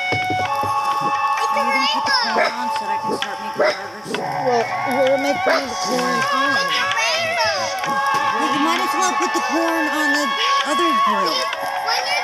On so that I can start making burgers. Well, we'll make one of the corn on. Well, you might as well put the corn on the other grill.